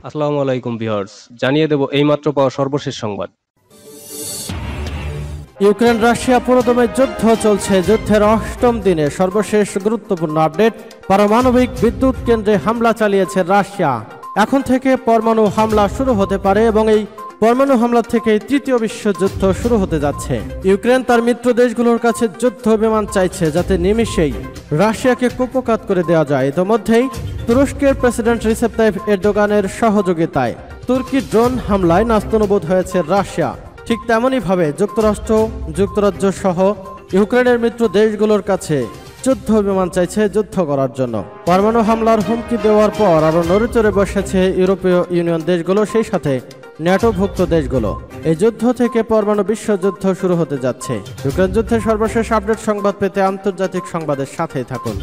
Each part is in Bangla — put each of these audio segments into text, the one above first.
আসসালামু আলাইকুম ভিউয়ার্স, জানিয়ে দেব এইমাত্র পাওয়া সর্বশেষ সংবাদ। ইউক্রেন রাশিয়া পুরোদমে যুদ্ধ চলছে। যুদ্ধের অষ্টম দিনে সর্বশেষ গুরুত্বপূর্ণ আপডেট। পারমাণবিক বিদ্যুৎ কেন্দ্রে হামলা চালিয়েছে রাশিয়া। এখন থেকে পরমাণু হামলা শুরু হতে পারে এবং এই পরমাণু হামলা থেকে তৃতীয় বিশ্বযুদ্ধ শুরু হতে যাচ্ছে। ইউক্রেন তার মিত্র দেশগুলোর কাছে যুদ্ধ বিমান চাইছে, যাতে নিমিষেই রাশিয়াকে কুপোকাত করে দেওয়া যায়। ইতোমধ্যেই তুরস্কের প্রেসিডেন্ট রিসেপ তাইপ এরদোগানের সহযোগিতায় তুর্কি ড্রোন হামলায় নাস্তানুবোধ হয়েছে রাশিয়া। ঠিক তেমনইভাবে যুক্তরাজ্য সহ ইউক্রেনের মিত্র দেশগুলোর কাছে যুদ্ধ বিমান চাইছে যুদ্ধ করার জন্য। পরমাণু হামলার হুমকি দেওয়ার পর আরও নড়েচড়ে বসেছে ইউরোপীয় ইউনিয়ন দেশগুলো, সেই সাথে ন্যাটোভুক্ত দেশগুলো। এই যুদ্ধ থেকে পরমাণু বিশ্বযুদ্ধ শুরু হতে যাচ্ছে। ইউক্রেন যুদ্ধের সর্বশেষ আপডেট সংবাদ পেতে আন্তর্জাতিক সংবাদের সাথেই থাকুন।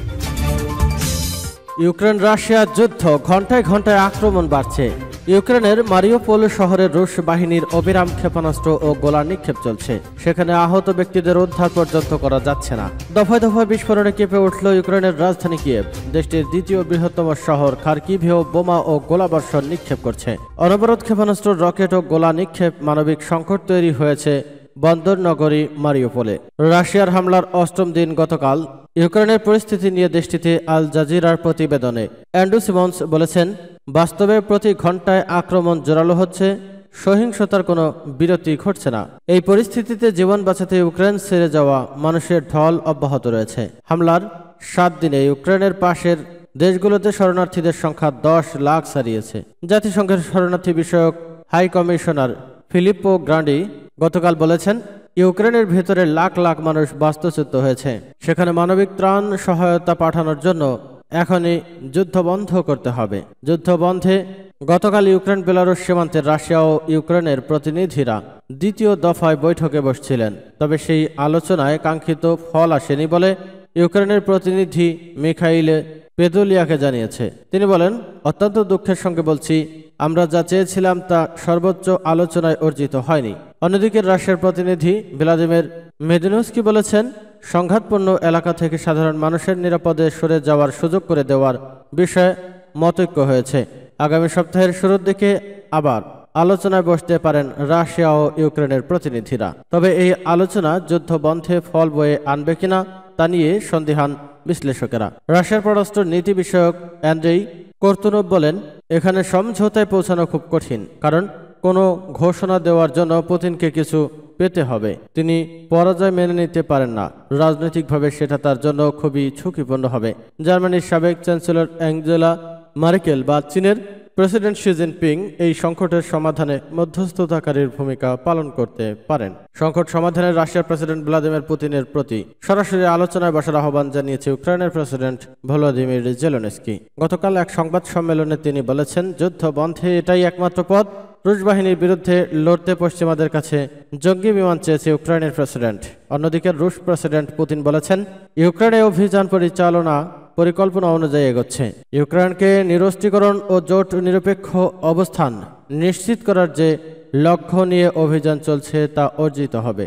ইউক্রেন রাশিয়া যুদ্ধ, ঘন্টায় ঘন্টায় আক্রমণ বাড়ছে। ইউক্রেনের মারিউপোল শহরে রুশ বাহিনীর অবিরাম ক্ষেপণাস্ত্র ও গোলা নিক্ষেপ চলছে। সেখানে আহত ব্যক্তিদের উদ্ধার পর্যন্ত করা যাচ্ছে না। দফায় দফায় বিস্ফোরণে কেঁপে উঠল ইউক্রেনের রাজধানী কিয়েভ। দেশটির দ্বিতীয় বৃহত্তম শহর খার্কিভেও বোমা ও গোলাবর্ষণ নিক্ষেপ করছে। অনবরত ক্ষেপণাস্ত্র, রকেট ও গোলা নিক্ষেপ। মানবিক সংকট তৈরি হয়েছে বন্দর নগরী মারিউপোলে। রাশিয়ার হামলার অষ্টম দিন গতকাল। ইউক্রেনের পরিস্থিতি নিয়ে দেশটিতে আল জাজিরার প্রতিবেদনে অ্যান্ড্রু সিমন্স বলেছেন, বাস্তবে প্রতি ঘন্টায় আক্রমণ জোরালো হচ্ছে, সহিংসতার কোনো বিরতি ঘটছে না। এই পরিস্থিতিতে জীবন বাঁচাতে ইউক্রেন ছেড়ে যাওয়া মানুষের ঢল অব্যাহত রয়েছে। হামলার 7 দিনে ইউক্রেনের পাশের দেশগুলোতে শরণার্থীদের সংখ্যা 10 লাখ ছাড়িয়েছে। জাতিসংঘের শরণার্থী বিষয়ক হাই কমিশনার ফিলিপ্পো গ্রান্ডি গতকাল বলেছেন, ইউক্রেনের ভেতরে লাখ লাখ মানুষ বাস্তুচ্যুত হয়েছে। সেখানে মানবিক ত্রাণ সহায়তা পাঠানোর জন্য এখনই যুদ্ধ বন্ধ করতে হবে। যুদ্ধ বন্ধে গতকাল ইউক্রেন বেলারুশ সীমান্তের রাশিয়া ও ইউক্রেনের প্রতিনিধিরা দ্বিতীয় দফায় বৈঠকে বসছিলেন। তবে সেই আলোচনায় কাঙ্ক্ষিত ফল আসেনি বলে ইউক্রেনের প্রতিনিধি মিখাইল পেদুলিয়াকে জানিয়েছে। তিনি বলেন, অত্যন্ত দুঃখের সঙ্গে বলছি, আমরা যা চেয়েছিলাম তা সর্বোচ্চ আলোচনায় অর্জিত হয়নি। অন্যদিকে রাশিয়ার প্রতিনিধি ভ্লাদিমির মেদিনস্কি বলেছেন, সংঘাতপূর্ণ এলাকা থেকে সাধারণ মানুষের নিরাপদে সরে যাওয়ার সুযোগ করে দেওয়ার বিষয়ে মতৈক্য হয়েছে। আগামী সপ্তাহের শুরুর দিকে আবার আলোচনায় বসতে পারেন রাশিয়া ও ইউক্রেনের প্রতিনিধিরা। তবে এই আলোচনা যুদ্ধ বন্ধে ফল বয়ে আনবে কিনা তা নিয়ে সন্দিহান বিশ্লেষকেরা। রাশিয়ার পররাষ্ট্র নীতি বিষয়ক অ্যান্ড্রেই কর্তুনভ বলেন, এখানে সমঝোতায় পৌঁছানো খুব কঠিন, কারণ কোনো ঘোষণা দেওয়ার জন্য পুতিনকে কিছু পেতে হবে। তিনি পরাজয় মেনে নিতে পারেন না। রাজনৈতিকভাবে সেটা তার জন্য খুবই ঝুঁকিপূর্ণ হবে। জার্মানির সাবেক চ্যান্সেলর অ্যাঞ্জেলা মার্কেল বা চীনের প্রেসিডেন্ট শি জিনপিং এই সংকটের সমাধানে মধ্যস্থতাকারীর ভূমিকা পালন করতে পারেন। সংকট সমাধানে রাশিয়ার প্রেসিডেন্ট ভ্লাদিমির পুতিনের প্রতি সরাসরি আলোচনায় বসার আহ্বান জানিয়েছে ইউক্রেনের প্রেসিডেন্ট ভলোদিমির জেলেনস্কি। গতকাল এক সংবাদ সম্মেলনে তিনি বলেছেন, যুদ্ধ বন্ধে এটাই একমাত্র পথ। রুশ বাহিনীর বিরুদ্ধে লড়তে পশ্চিমাদের কাছে জঙ্গি বিমান চেয়েছে ইউক্রেনের প্রেসিডেন্ট। অন্যদিকে রুশ প্রেসিডেন্ট পুতিন বলেছেন, ইউক্রেনে অভিযান পরিচালনা পরিকল্পনা অনুযায়ী এগোচ্ছে। ইউক্রেনকে নিরস্ত্রীকরণ ও জোট নিরপেক্ষ অবস্থান নিশ্চিত করার যে লক্ষ্য নিয়ে অভিযান চলছে তা অর্জিত হবে।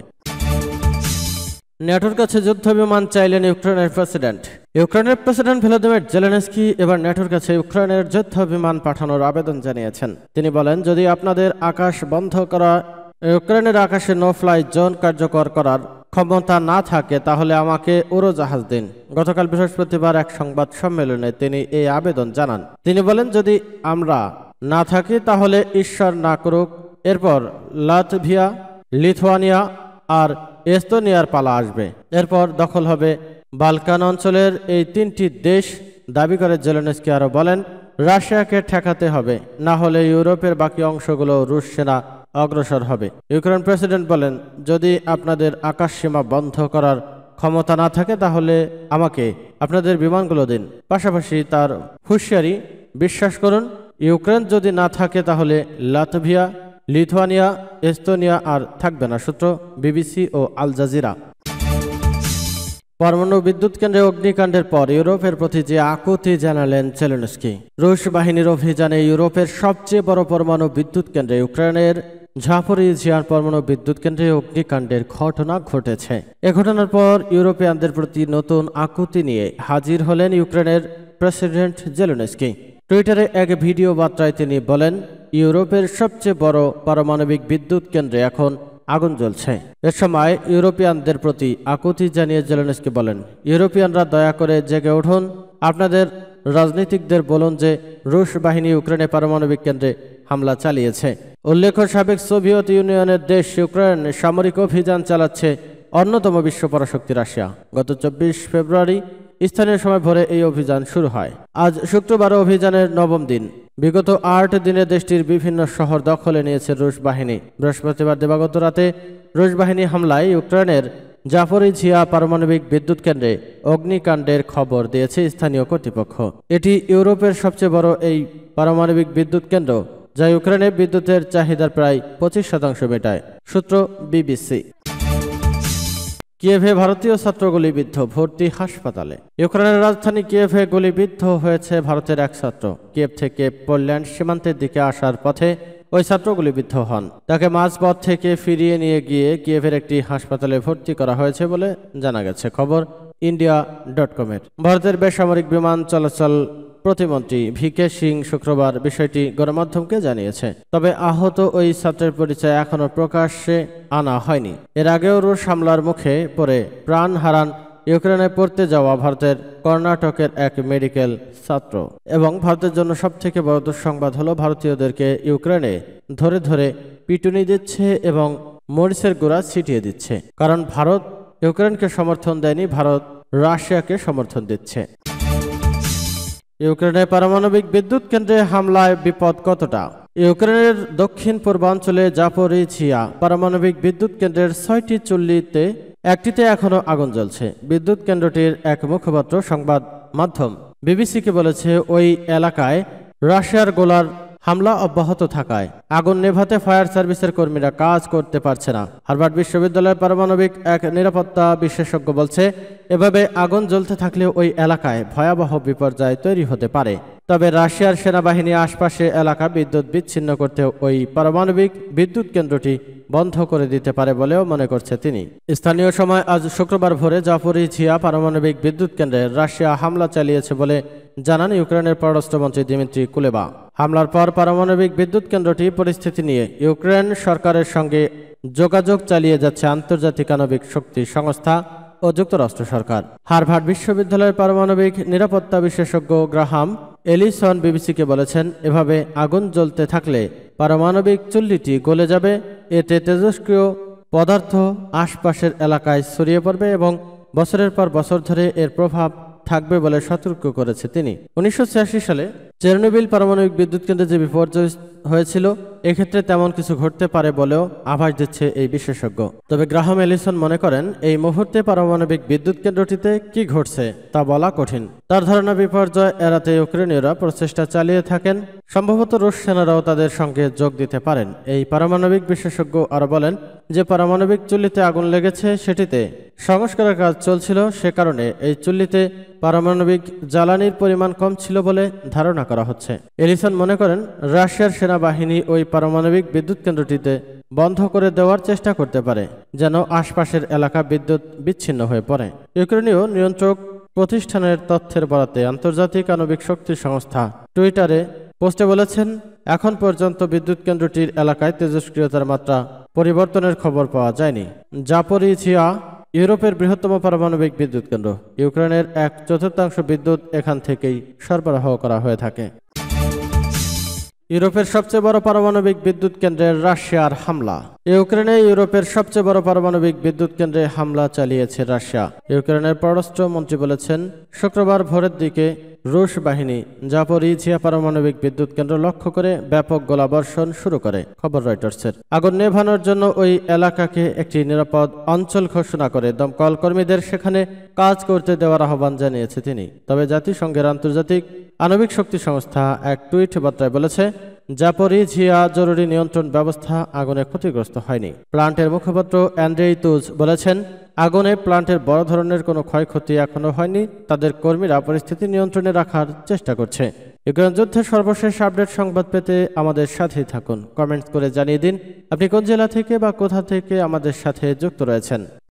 ন্যাটোর কাছে যুদ্ধ বিমান চাইলেন ইউক্রেনের প্রেসিডেন্ট। ইউক্রেনের প্রেসিডেন্ট ভলোদিমির জেলেনস্কি এবার ন্যাটোর কাছে ইউক্রেনের যুদ্ধ বিমান পাঠানোর আবেদন জানিয়েছেন। তিনি বলেন, যদি আপনাদের আকাশ বন্ধ করা ইউক্রেনের আকাশে নো ফ্লাই জোন কার্যকর করার ক্ষমতা না থাকে, তাহলে আমাকে উড়োজাহাজ দিন। গতকাল বৃহস্পতিবার এক সংবাদ সম্মেলনে তিনি এই আবেদন জানান। তিনি বলেন, যদি আমরা না থাকি তাহলে ঈশ্বর না করুক এরপর লাতভিয়া, লিথুয়ানিয়া আর এস্তোনিয়ার পালা আসবে। এরপর দখল হবে বালকান অঞ্চলের এই 3টি দেশ, দাবি করে জেলেনস্কি। আরও বলেন, রাশিয়াকে ঠেকাতে হবে, না হলে ইউরোপের বাকি অংশগুলো রুশ সেনা অগ্রসর হবে। ইউক্রেন প্রেসিডেন্ট বলেন, যদি আপনাদের আকাশ সীমা বন্ধ করার ক্ষমতা না থাকে তাহলে আমাকে আপনাদের বিমানগুলো দিন। পাশাপাশি তার হুঁশিয়ারি, বিশ্বাস করুন, ইউক্রেন যদি না থাকে তাহলে লাতভিয়া, লিথুয়ানিয়া, এস্তোনিয়া আর থাকবে না। সূত্র বিবিসি ও আল জাজিরা। পরমাণু বিদ্যুৎ কেন্দ্রে অগ্নিকাণ্ডের পর ইউরোপের প্রতি যে আকুতি জানালেন জেলেনস্কি। রুশ বাহিনীর অভিযানে ইউরোপের সবচেয়ে বড় পরমাণু বিদ্যুৎ কেন্দ্রে ইউক্রেনের ঝাপরিঝিয়ার পরমাণু বিদ্যুৎ কেন্দ্রে অগ্নিকাণ্ডের ঘটনা ঘটেছে। এ ঘটনার পর ইউরোপিয়ানদের প্রতি নতুন আকুতি নিয়ে হাজির হলেন ইউক্রেনের প্রেসিডেন্ট জেলেনস্কি। টুইটারে এক ভিডিও বার্তায় তিনি বলেন, ইউরোপের সবচেয়ে বড় পারমাণবিক বিদ্যুৎ কেন্দ্রে এখন আগুন জ্বলছে। এ সময় ইউরোপিয়ানদের প্রতি আকুতি জানিয়ে জেলেনস্কি বলেন, ইউরোপিয়ানরা দয়া করে জেগে উঠুন, আপনাদের রাজনীতিকদের বলুন যে রুশ বাহিনী ইউক্রেনে পারমাণবিক কেন্দ্রে হামলা চালিয়েছে। উল্লেখ্য, সাবেক সোভিয়েত ইউনিয়নের দেশ ইউক্রেন সামরিক অভিযান চালাচ্ছে অন্যতম বিশ্ব পরাশক্তি রাশিয়া। গত 24 ফেব্রুয়ারি স্থানীয় সময় ভোরে এই অভিযান শুরু হয়। আজ শুক্রবার অভিযানের নবম দিন। বিগত 8 দিনে দেশটির বিভিন্ন শহর দখলে নিয়েছে রুশ বাহিনী। বৃহস্পতিবার দিবাগত রাতে রুশ বাহিনী হামলায় ইউক্রেনের জাপোরিঝিয়া পারমাণবিক বিদ্যুৎ কেন্দ্রে অগ্নিকাণ্ডের খবর দিয়েছে স্থানীয় কর্তৃপক্ষ। এটি ইউরোপের সবচেয়ে বড় এই পারমাণবিক বিদ্যুৎ কেন্দ্র, যা ইউক্রেনে বিদ্যুতের চাহিদার প্রায় 25% মেটায়। সূত্র বিবিসি। কিয়েভে ভারতীয় ছাত্র গুলিবিদ্ধ, ভর্তি হাসপাতালে। ইউক্রেনের রাজধানী কিয়েভে গুলিবিদ্ধ হয়েছে ভারতের এক ছাত্র। কিয়েভ থেকে পোল্যান্ড সীমান্তের দিকে আসার পথে ওই ছাত্র গুলিবিদ্ধ হন। তাকে মাঝপথ থেকে ফিরিয়ে নিয়ে গিয়ে কিয়েভের একটি হাসপাতালে ভর্তি করা হয়েছে বলে জানা গেছে। খবর ইন্ডিয়া.com-এর। ভারতের বেসামরিক বিমান চলাচল প্রতিমন্ত্রী ভিকে সিং শুক্রবার বিষয়টি গণমাধ্যমকে জানিয়েছে। তবে আহত ওই ছাত্রের পরিচয় এখনও প্রকাশ্যে আনা হয়নি। এর আগেও রুশ হামলার মুখে পড়ে প্রাণ হারান ইউক্রেনে পড়তে যাওয়া ভারতের কর্ণাটকের এক মেডিকেল ছাত্র। এবং ভারতের জন্য সবথেকে বড় দুঃসংবাদ হলো, ভারতীয়দেরকে ইউক্রেনে ধরে ধরে পিটুনি দিচ্ছে এবং মরিচের গুঁড়া ছিটিয়ে দিচ্ছে। কারণ ভারত ইউক্রেনকে সমর্থন দেয়নি, ভারত রাশিয়াকে সমর্থন দিচ্ছে। ইউক্রেনের পারমাণবিক বিদ্যুৎ কেন্দ্রে হামলায় বিপদ কতটা? ইউক্রেনের দক্ষিণ পূর্বাঞ্চলে জাপোরিঝিয়া পারমাণবিক বিদ্যুৎ কেন্দ্রের 6টি চুল্লিতে একটিতে এখনও আগুন জ্বলছে। বিদ্যুৎ কেন্দ্রটির এক মুখপাত্র সংবাদ মাধ্যম বিবিসিকে বলেছে, ওই এলাকায় রাশিয়ার গোলার হামলা অব্যাহত থাকায় আগুন নেভাতে ফায়ার সার্ভিসের কর্মীরা কাজ করতে পারছে না। হার্ভার্ড বিশ্ববিদ্যালয়ের পারমাণবিক এক নিরাপত্তা বিশেষজ্ঞ বলছে, এভাবে আগুন জ্বলতে থাকলে ওই এলাকায় ভয়াবহ বিপর্যয় তৈরি হতে পারে। তবে রাশিয়ার সেনাবাহিনী আশপাশে এলাকা বিদ্যুৎ বিচ্ছিন্ন করতে ওই পারমাণবিক বিদ্যুৎ কেন্দ্রটি বন্ধ করে দিতে পারে বলেও মনে করছে তিনি। স্থানীয় সময় আজ শুক্রবার ভোরে জাপোরিঝিয়া পারমাণবিক বিদ্যুৎ কেন্দ্রে রাশিয়া হামলা চালিয়েছে বলে জানান ইউক্রেনের পররাষ্ট্রমন্ত্রী দিমিত্রি কুলেবা। হামলার পর পারমাণবিক বিদ্যুৎ কেন্দ্রটি পরিস্থিতি নিয়ে ইউক্রেন সরকারের সঙ্গে যোগাযোগ চালিয়ে যাচ্ছে আন্তর্জাতিক আণবিক শক্তি সংস্থা ও যুক্তরাষ্ট্র সরকার। হার্ভার্ড বিশ্ববিদ্যালয়ের পারমাণবিক নিরাপত্তা বিশেষজ্ঞ গ্রাহাম এলিসন বিবিসিকে বলেছেন, এভাবে আগুন জ্বলতে থাকলে পারমাণবিক চুল্লিটি গলে যাবে, এতে তেজস্ক্রিয় পদার্থ আশপাশের এলাকায় ছড়িয়ে পড়বে এবং বছরের পর বছর ধরে এর প্রভাব থাকবে বলে সতর্ক করেছে তিনি। 1986 সালে চেরনোবিল পারমাণবিক বিদ্যুৎ কেন্দ্রে যে বিপর্যয় হয়েছিল, এক্ষেত্রে তেমন কিছু ঘটতে পারে বলেও আভাস দিচ্ছে এই বিশেষজ্ঞ। তবে গ্রাহাম এলিসন মনে করেন, এই মুহূর্তে পারমাণবিক বিদ্যুৎ কেন্দ্রটিতে কি ঘটছে তা বলা কঠিন। তার ধারণা, বিপর্যয় এড়াতে ইউক্রেনীয়রা প্রচেষ্টা চালিয়ে থাকেন, সম্ভবত রুশ সেনারাও তাদের সঙ্গে যোগ দিতে পারেন। এই পারমাণবিক বিশেষজ্ঞ আরো বলেন যে পারমাণবিক চুল্লিতে আগুন লেগেছে, সেটিতে সংস্কারের কাজ চলছিল, সে কারণে এই চুল্লিতে পারমাণবিক জ্বালানির পরিমাণ কম ছিল বলে ধারণা করা হচ্ছে। এলিসন মনে করেন, রাশিয়ার সেনাবাহিনী ওই পারমাণবিক বিদ্যুৎ কেন্দ্রটিতে বন্ধ করে দেওয়ার চেষ্টা করতে পারে, যেন আশপাশের এলাকা বিদ্যুৎ বিচ্ছিন্ন হয়ে পড়ে। ইউক্রেনীয় নিয়ন্ত্রক প্রতিষ্ঠানের তথ্যের বরাতে আন্তর্জাতিক আণবিক শক্তি সংস্থা টুইটারে পোস্টে বলেছেন, এখন পর্যন্ত বিদ্যুৎ কেন্দ্রটির এলাকায় তেজস্ক্রিয়তার মাত্রা পরিবর্তনের খবর পাওয়া যায়নি। জাপোরিঝিয়া ইউরোপের বৃহত্তম পারমাণবিক বিদ্যুৎ কেন্দ্র। ইউক্রেনের 1/4 বিদ্যুৎ এখান থেকেই সরবরাহ করা হয়ে থাকে। ইউরোপের সবচেয়ে বড় পারমাণবিক বিদ্যুৎ কেন্দ্রে রাশিয়ার হামলা। ইউক্রেনে ইউরোপের সবচেয়ে বড় পারমাণবিক বিদ্যুৎ কেন্দ্রে হামলা চালিয়েছে রাশিয়া। ইউক্রেনের পররাষ্ট্রমন্ত্রী বলেছেন, শুক্রবার ভোরের দিকে রুশ বাহিনী জাপোরিঝিয়া পারমাণবিক বিদ্যুৎ কেন্দ্র লক্ষ্য করে ব্যাপক গোলাবর্ষণ শুরু করে। খবর রয়টার্সের। আগুন নেভানোর জন্য ওই এলাকাকে একটি নিরাপদ অঞ্চল ঘোষণা করে দমকল কর্মীদের সেখানে কাজ করতে দেওয়ার আহ্বান জানিয়েছে তিনি। তবে জাতিসংঘের আন্তর্জাতিক আণবিক শক্তি সংস্থা এক টুইট বার্তায় বলেছে, জাপোরিঝিয়া জরুরি নিয়ন্ত্রণ ব্যবস্থা আগুনে ক্ষতিগ্রস্ত হয়নি। প্লান্টের মুখপাত্র অ্যান্ড্রেই তুজ বলেছেন, আগুনে প্লান্টের বড় ধরনের কোনো ক্ষয়ক্ষতি এখনো হয়নি, তাদের কর্মীরা পরিস্থিতি নিয়ন্ত্রণে রাখার চেষ্টা করছে। ইউক্রেন যুদ্ধের সর্বশেষ আপডেট সংবাদ পেতে আমাদের সাথেই থাকুন। কমেন্টস করে জানিয়ে দিন আপনি কোন জেলা থেকে বা কোথা থেকে আমাদের সাথে যুক্ত রয়েছেন।